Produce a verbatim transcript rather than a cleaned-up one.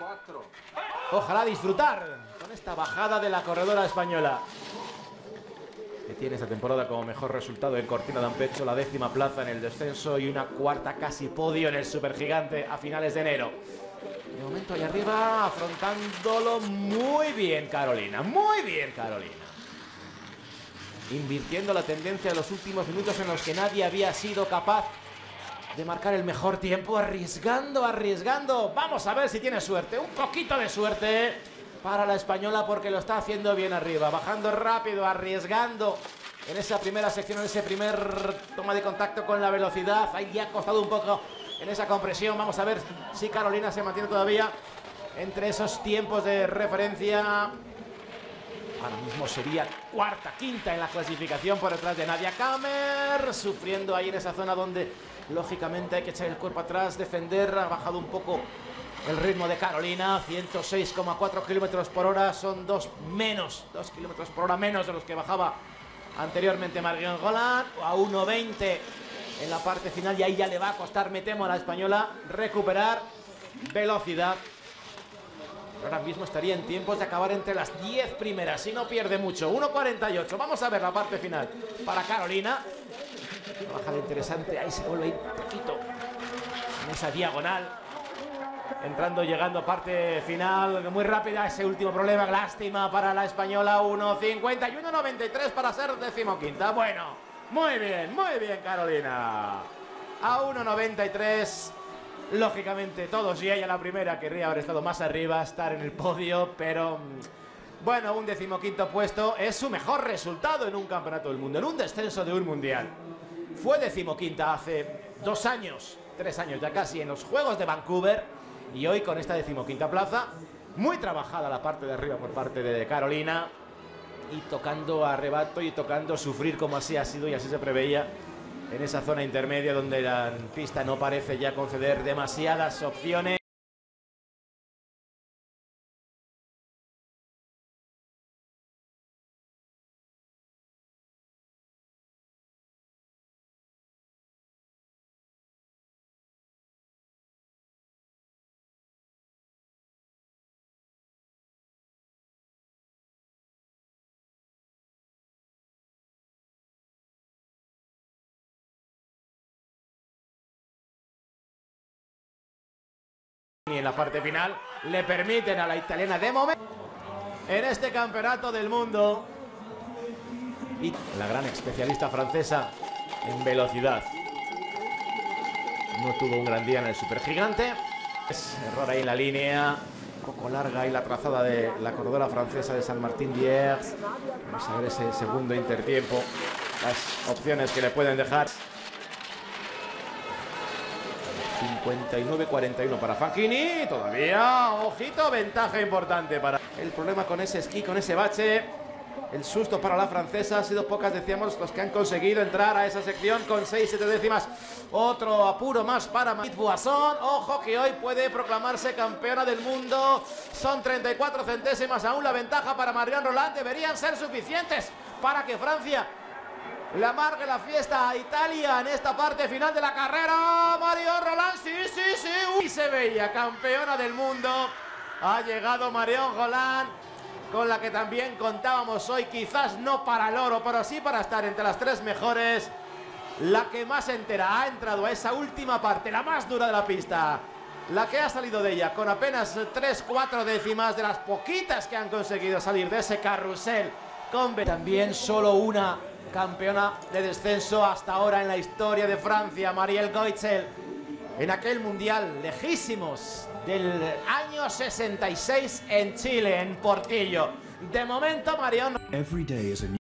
Ojalá disfrutar con esta bajada de la corredora española, que tiene esta temporada como mejor resultado en Cortina d'Ampezzo, la décima plaza en el descenso y una cuarta casi podio en el Supergigante a finales de enero. De momento ahí arriba, afrontándolo muy bien Carolina, muy bien Carolina. Invirtiendo la tendencia de los últimos minutos en los que nadie había sido capaz de marcar el mejor tiempo, arriesgando, arriesgando. Vamos a ver si tiene suerte, un poquito de suerte para la española, porque lo está haciendo bien arriba, bajando rápido, arriesgando en esa primera sección, en ese primer toma de contacto con la velocidad. Ahí ya ha costado un poco en esa compresión. Vamos a ver si Carolina se mantiene todavía entre esos tiempos de referencia. Ahora mismo sería cuarta, quinta en la clasificación por detrás de Nadia Kamer, sufriendo ahí en esa zona donde lógicamente hay que echar el cuerpo atrás, defender. Ha bajado un poco el ritmo de Carolina, ciento seis coma cuatro kilómetros por hora, son dos menos, dos kilómetros por hora menos de los que bajaba anteriormente Marion Roland, a uno veinte en la parte final, y ahí ya le va a costar, me temo, a la española recuperar velocidad. Ahora mismo estaría en tiempos de acabar entre las diez primeras, si no pierde mucho, uno cuarenta y ocho. Vamos a ver la parte final para Carolina. Una bajada interesante, ahí se vuelve a ir un poquito en esa diagonal, entrando, llegando a parte final muy rápida. Ese último problema, lástima para la española, uno cincuenta y uno noventa y tres para ser decimoquinta. Bueno, muy bien, muy bien Carolina. A uno noventa y tres. Lógicamente todos y ella la primera querría haber estado más arriba, estar en el podio, pero bueno, un decimoquinto puesto es su mejor resultado en un campeonato del mundo, en un descenso de un mundial. Fue decimoquinta hace dos años, tres años ya casi, en los Juegos de Vancouver, y hoy con esta decimoquinta plaza, muy trabajada la parte de arriba por parte de Carolina, y tocando arrebato y tocando sufrir, como así ha sido y así se preveía en esa zona intermedia donde la pista no parece ya conceder demasiadas opciones. Y en la parte final le permiten a la italiana de momento en este campeonato del mundo, y la gran especialista francesa en velocidad no tuvo un gran día en el Supergigante. Es error ahí en la línea, un poco larga ahí la trazada de la corredora francesa de San Martín Diers. Vamos a ver ese segundo intertiempo, las opciones que le pueden dejar. cincuenta y nueve cuarenta y uno para Facchini, todavía, ojito, ventaja importante para... El problema con ese esquí, con ese bache, el susto para la francesa, ha sido pocas, decíamos, los que han conseguido entrar a esa sección con seis siete décimas. Otro apuro más para Marit Boisson, ojo que hoy puede proclamarse campeona del mundo, son treinta y cuatro centésimas aún la ventaja para Marion Roland, deberían ser suficientes para que Francia le amargue la fiesta a Italia en esta parte final de la carrera. Marion Roland, sí, sí, sí, uy, se veía campeona del mundo. Ha llegado Marion Roland, con la que también contábamos hoy, quizás no para el oro, pero sí para estar entre las tres mejores. La que más entera ha entrado a esa última parte, la más dura de la pista, la que ha salido de ella con apenas tres cuatro décimas, de las poquitas que han conseguido salir de ese carrusel. Con también solo una campeona de descenso hasta ahora en la historia de Francia, Marielle Goitzel, en aquel mundial lejísimos del año sesenta y seis en Chile, en Portillo. De momento, Marion...